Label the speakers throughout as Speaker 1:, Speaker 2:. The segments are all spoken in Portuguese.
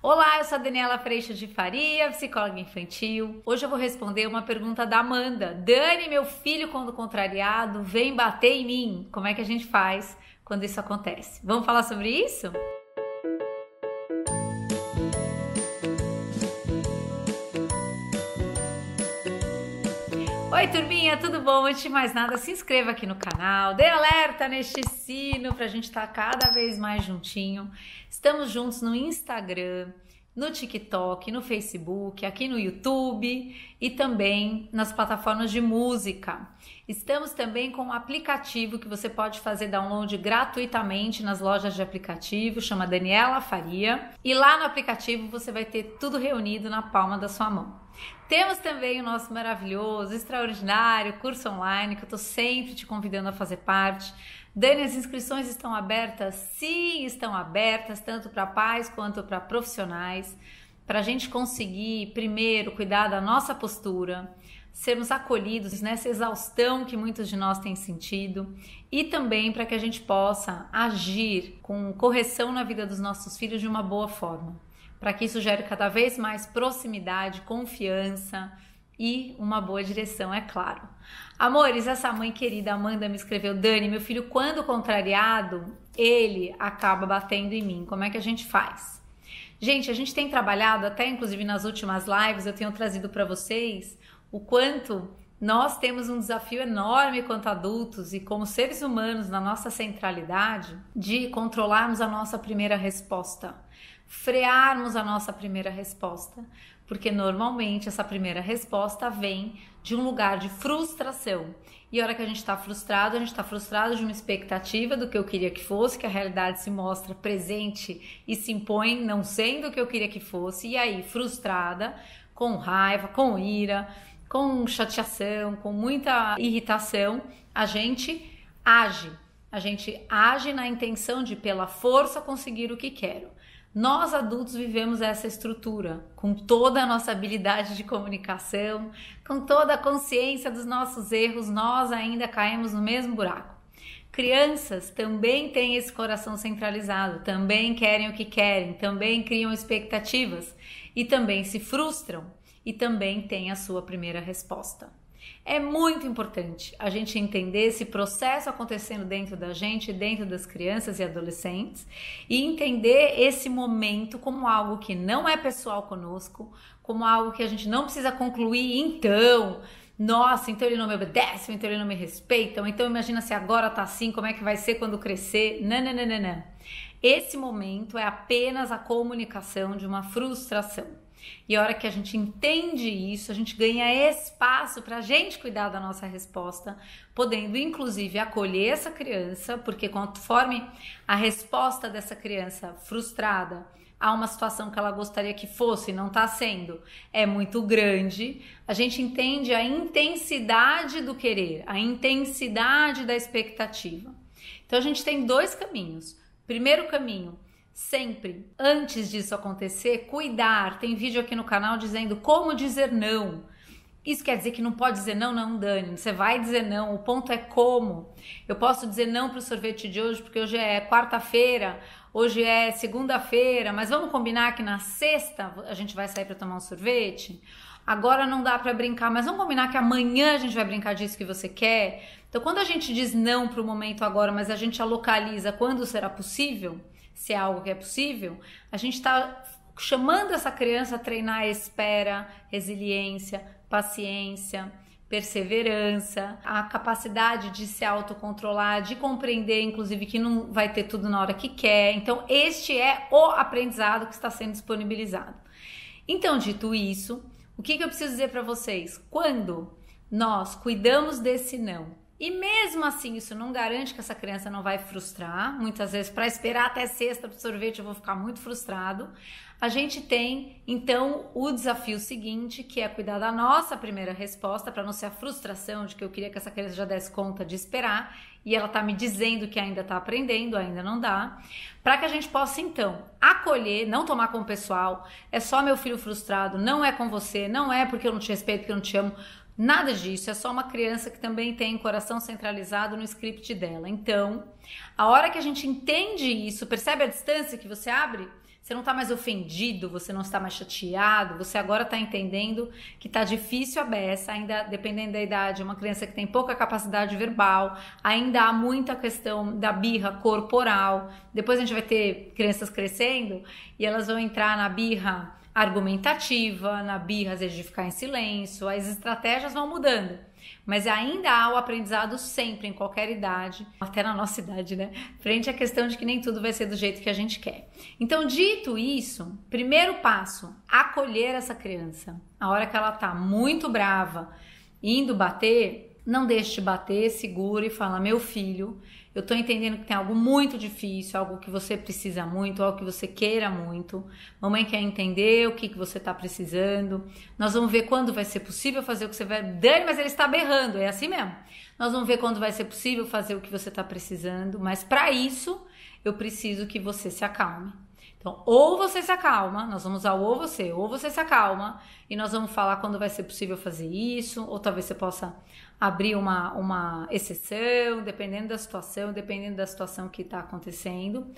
Speaker 1: Olá, eu sou a Daniela Freixas de Faria, psicóloga infantil. Hoje eu vou responder uma pergunta da Amanda. Dani, meu filho, quando contrariado, vem bater em mim. Como é que a gente faz quando isso acontece? Vamos falar sobre isso? Oi, turminha, tudo bom? Antes de mais nada, se inscreva aqui no canal, dê alerta neste sino pra gente estar cada vez mais juntinho. Estamos juntos no Instagram, no TikTok, no Facebook, aqui no YouTube e também nas plataformas de música. Estamos também com um aplicativo que você pode fazer download gratuitamente nas lojas de aplicativo, chama Daniela Faria. E lá no aplicativo você vai ter tudo reunido na palma da sua mão. Temos também o nosso maravilhoso, extraordinário curso online que eu estou sempre te convidando a fazer parte. Dani, as inscrições estão abertas? Sim, estão abertas, tanto para pais quanto para profissionais, para a gente conseguir, primeiro, cuidar da nossa postura, sermos acolhidos nessa exaustão que muitos de nós têm sentido e também para que a gente possa agir com correção na vida dos nossos filhos de uma boa forma, para que isso gere cada vez mais proximidade, confiança e uma boa direção, é claro. Amores, essa mãe querida Amanda me escreveu: Dani, meu filho, quando contrariado, ele acaba batendo em mim. Como é que a gente faz? Gente, a gente tem trabalhado, até inclusive nas últimas lives, eu tenho trazido para vocês o quanto nós temos um desafio enorme quanto adultos e como seres humanos na nossa centralidade de controlarmos a nossa primeira resposta, frearmos a nossa primeira resposta, porque normalmente essa primeira resposta vem de um lugar de frustração. E a hora que a gente está frustrado de uma expectativa do que eu queria que fosse, que a realidade se mostra presente e se impõe não sendo o que eu queria que fosse, e aí frustrada, com raiva, com ira, com chateação, com muita irritação, a gente age. A gente age na intenção de, pela força, conseguir o que quero. Nós adultos vivemos essa estrutura, com toda a nossa habilidade de comunicação, com toda a consciência dos nossos erros, nós ainda caímos no mesmo buraco. Crianças também têm esse coração centralizado, também querem o que querem, também criam expectativas e também se frustram e também têm a sua primeira resposta. É muito importante a gente entender esse processo acontecendo dentro da gente, dentro das crianças e adolescentes, e entender esse momento como algo que não é pessoal conosco, como algo que a gente não precisa concluir então. Nossa, então ele não me obedece, então ele não me respeita, então imagina se agora tá assim, como é que vai ser quando crescer? Não. Esse momento é apenas a comunicação de uma frustração. E a hora que a gente entende isso, a gente ganha espaço para a gente cuidar da nossa resposta, podendo inclusive acolher essa criança, porque conforme a resposta dessa criança frustrada a uma situação que ela gostaria que fosse e não está sendo, é muito grande, a gente entende a intensidade do querer, a intensidade da expectativa. Então a gente tem dois caminhos. Primeiro caminho, sempre, antes disso acontecer, cuidar. Tem vídeo aqui no canal dizendo como dizer não. Isso quer dizer que não pode dizer não, não, Dani. Você vai dizer não, o ponto é como. Eu posso dizer não para o sorvete de hoje porque hoje é quarta-feira, hoje é segunda-feira, mas vamos combinar que na sexta a gente vai sair para tomar um sorvete? Agora não dá para brincar, mas vamos combinar que amanhã a gente vai brincar disso que você quer? Então, quando a gente diz não para o momento agora, mas a gente a localiza quando será possível, se é algo que é possível, a gente está chamando essa criança a treinar a espera, resiliência, paciência, perseverança, a capacidade de se autocontrolar, de compreender, inclusive, que não vai ter tudo na hora que quer. Então, este é o aprendizado que está sendo disponibilizado. Então, dito isso, o que eu preciso dizer para vocês? Quando nós cuidamos desse não, e mesmo assim isso não garante que essa criança não vai frustrar, muitas vezes para esperar até sexta para o sorvete eu vou ficar muito frustrado, a gente tem então o desafio seguinte, que é cuidar da nossa primeira resposta, para não ser a frustração de que eu queria que essa criança já desse conta de esperar e ela tá me dizendo que ainda tá aprendendo, ainda não dá, para que a gente possa então acolher, não tomar como pessoal, é só meu filho frustrado, não é com você, não é porque eu não te respeito, porque eu não te amo. Nada disso, é só uma criança que também tem coração centralizado no script dela. Então, a hora que a gente entende isso, percebe a distância que você abre? Você não está mais ofendido, você não está mais chateado, você agora está entendendo que está difícil a beça, ainda dependendo da idade, uma criança que tem pouca capacidade verbal, ainda há muita questão da birra corporal. Depois a gente vai ter crianças crescendo e elas vão entrar na birra argumentativa, na birra às vezes de ficar em silêncio, as estratégias vão mudando. Mas ainda há o aprendizado sempre, em qualquer idade, até na nossa idade, né? Frente à questão de que nem tudo vai ser do jeito que a gente quer. Então, dito isso, primeiro passo, acolher essa criança. A hora que ela tá muito brava, indo bater, não deixe de bater, segura e fala: meu filho, eu tô entendendo que tem algo muito difícil, algo que você precisa muito, algo que você queira muito. Mamãe quer entender o que você tá precisando. Nós vamos ver quando vai ser possível fazer o que você vai... Dani, mas ele está berrando, é assim mesmo. Nós vamos ver quando vai ser possível fazer o que você tá precisando, mas para isso eu preciso que você se acalme. Então, ou você se acalma, nós vamos usar ou você se acalma e nós vamos falar quando vai ser possível fazer isso, ou talvez você possa abrir uma exceção, dependendo da situação que está acontecendo,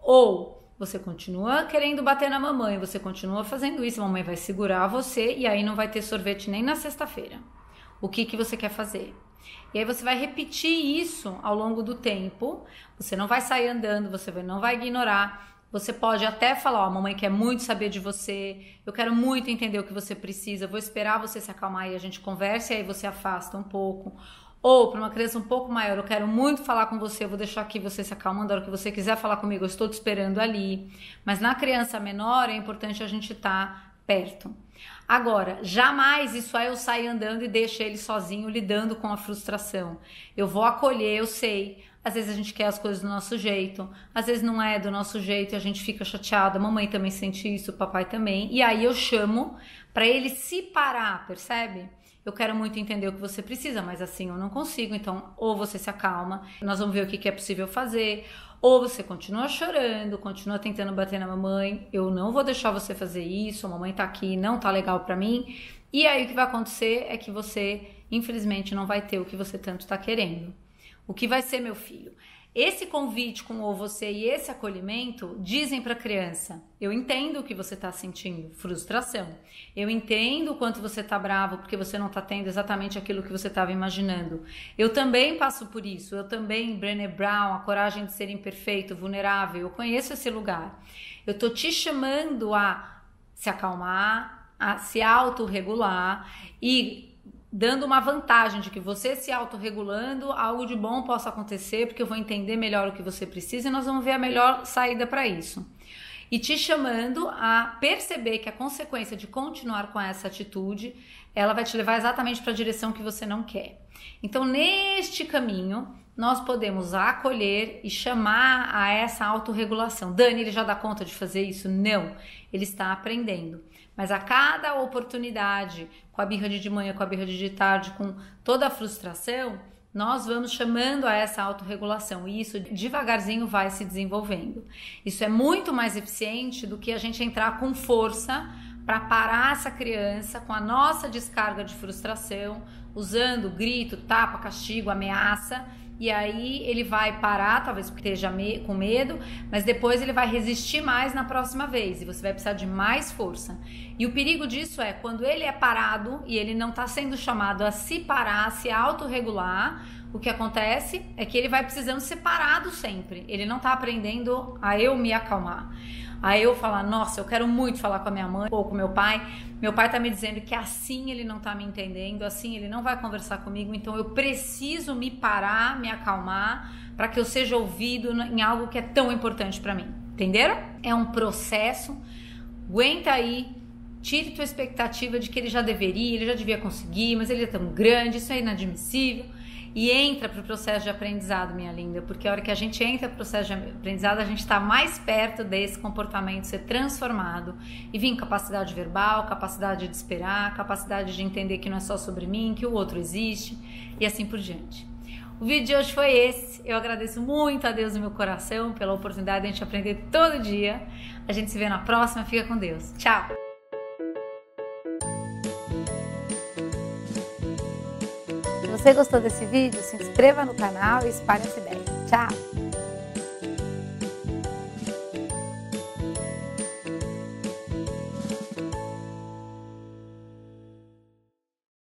Speaker 1: ou você continua querendo bater na mamãe, você continua fazendo isso, a mamãe vai segurar você e aí não vai ter sorvete nem na sexta-feira. O que você quer fazer? E aí você vai repetir isso ao longo do tempo, você não vai sair andando, você não vai ignorar. Você pode até falar: ó, a mamãe quer muito saber de você, eu quero muito entender o que você precisa, vou esperar você se acalmar e a gente conversa, e aí você afasta um pouco. Ou para uma criança um pouco maior: eu quero muito falar com você, eu vou deixar aqui você se acalmando, a hora que você quiser falar comigo, eu estou te esperando ali. Mas na criança menor é importante a gente estar perto. Agora, jamais isso aí eu sair andando e deixo ele sozinho lidando com a frustração. Eu vou acolher, eu sei. Às vezes a gente quer as coisas do nosso jeito, às vezes não é do nosso jeito e a gente fica chateado. A mamãe também sente isso, o papai também. E aí eu chamo para ele se parar, percebe? Eu quero muito entender o que você precisa, mas assim eu não consigo. Então, ou você se acalma, nós vamos ver o que é possível fazer, ou você continua chorando, continua tentando bater na mamãe. Eu não vou deixar você fazer isso, a mamãe tá aqui, não tá legal pra mim. E aí o que vai acontecer é que você, infelizmente, não vai ter o que você tanto tá querendo. O que vai ser, meu filho? Esse convite com o você e esse acolhimento dizem para a criança: eu entendo o que você está sentindo, frustração. Eu entendo o quanto você está bravo porque você não está tendo exatamente aquilo que você estava imaginando. Eu também passo por isso. Eu também, Brené Brown, a coragem de ser imperfeito, vulnerável. Eu conheço esse lugar. Eu tô te chamando a se acalmar, a se autorregular e dando uma vantagem de que você se autorregulando, algo de bom possa acontecer, porque eu vou entender melhor o que você precisa e nós vamos ver a melhor saída para isso. E te chamando a perceber que a consequência de continuar com essa atitude, ela vai te levar exatamente para a direção que você não quer. Então, neste caminho, nós podemos acolher e chamar a essa autorregulação. Dani, ele já dá conta de fazer isso? Não, ele está aprendendo. Mas a cada oportunidade, com a birra de manhã, com a birra de tarde, com toda a frustração, nós vamos chamando a essa autorregulação e isso devagarzinho vai se desenvolvendo. Isso é muito mais eficiente do que a gente entrar com força para parar essa criança com a nossa descarga de frustração, usando grito, tapa, castigo, ameaça. E aí ele vai parar, talvez porque esteja com medo, mas depois ele vai resistir mais na próxima vez e você vai precisar de mais força. E o perigo disso é quando ele é parado e ele não está sendo chamado a se parar, a se autorregular, o que acontece é que ele vai precisando ser parado sempre. Ele não está aprendendo a eu me acalmar. Aí eu falar: nossa, eu quero muito falar com a minha mãe ou com meu pai tá me dizendo que assim ele não tá me entendendo, assim ele não vai conversar comigo, então eu preciso me parar, me acalmar, para que eu seja ouvido em algo que é tão importante para mim, entenderam? É um processo, aguenta aí, tire tua expectativa de que ele já devia conseguir, mas ele é tão grande, isso é inadmissível. E entra para o processo de aprendizado, minha linda, porque a hora que a gente entra para o processo de aprendizado, a gente está mais perto desse comportamento ser transformado e vir capacidade verbal, capacidade de esperar, capacidade de entender que não é só sobre mim, que o outro existe e assim por diante. O vídeo de hoje foi esse. Eu agradeço muito a Deus no meu coração pela oportunidade de a gente aprender todo dia. A gente se vê na próxima. Fica com Deus. Tchau! Se você gostou desse vídeo, se inscreva no canal e espalhe essa ideia. Tchau!